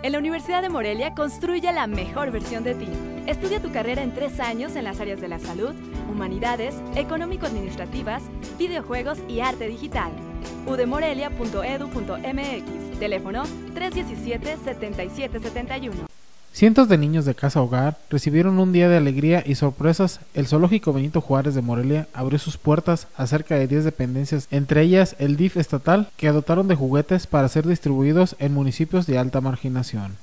En la Universidad de Morelia construye la mejor versión de ti. Estudia tu carrera en 3 años en las áreas de la salud, humanidades, económico-administrativas, videojuegos y arte digital. udemorelia.edu.mx. Teléfono 317-7771. Cientos de niños de Casa Hogar recibieron un día de alegría y sorpresas. El Zoológico Benito Juárez de Morelia abrió sus puertas a cerca de 10 dependencias, entre ellas el DIF estatal, que dotaron de juguetes para ser distribuidos en municipios de alta marginación.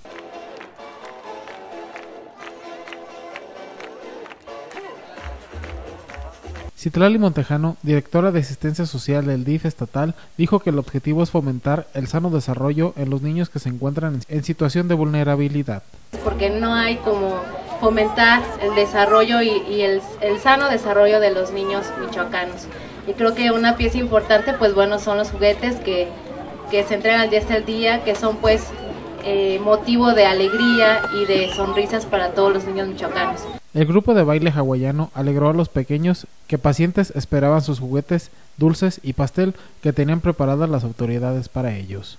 Citlali Montejano, directora de Asistencia Social del DIF estatal, dijo que el objetivo es fomentar el sano desarrollo en los niños que se encuentran en situación de vulnerabilidad. Porque no hay como fomentar el desarrollo y el sano desarrollo de los niños michoacanos. Y creo que una pieza importante, pues bueno, son los juguetes que se entregan desde el día, que son pues motivo de alegría y de sonrisas para todos los niños michoacanos. El grupo de baile hawaiano alegró a los pequeños que pacientes esperaban sus juguetes, dulces y pastel que tenían preparadas las autoridades para ellos.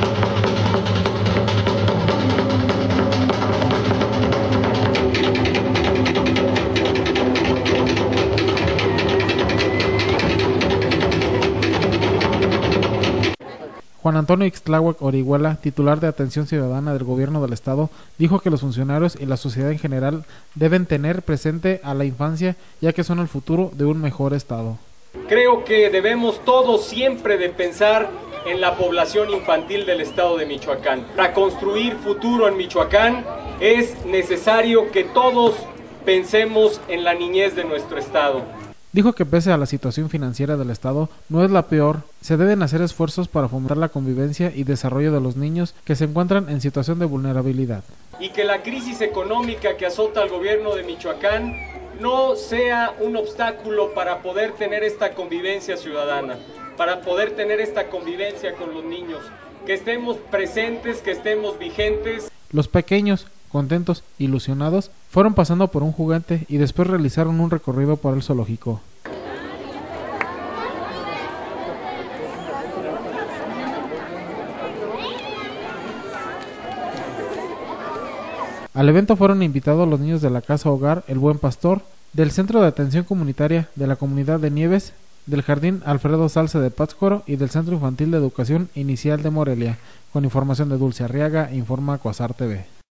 Juan Antonio Ixtláhuac Orihuela, titular de Atención Ciudadana del Gobierno del Estado, dijo que los funcionarios y la sociedad en general deben tener presente a la infancia, ya que son el futuro de un mejor Estado. Creo que debemos todos siempre de pensar en la población infantil del Estado de Michoacán. Para construir futuro en Michoacán es necesario que todos pensemos en la niñez de nuestro Estado. Dijo que pese a la situación financiera del Estado no es la peor, se deben hacer esfuerzos para fomentar la convivencia y desarrollo de los niños que se encuentran en situación de vulnerabilidad. Y que la crisis económica que azota al gobierno de Michoacán no sea un obstáculo para poder tener esta convivencia ciudadana, para poder tener esta convivencia con los niños, que estemos presentes, que estemos vigentes. Los pequeños, contentos, ilusionados, fueron pasando por un juguete y después realizaron un recorrido por el zoológico. Al evento fueron invitados los niños de la Casa Hogar El Buen Pastor, del Centro de Atención Comunitaria de la Comunidad de Nieves, del Jardín Alfredo Salce de Pátzcuaro y del Centro Infantil de Educación Inicial de Morelia. Con información de Dulce Arriaga, informa Cuasar TV.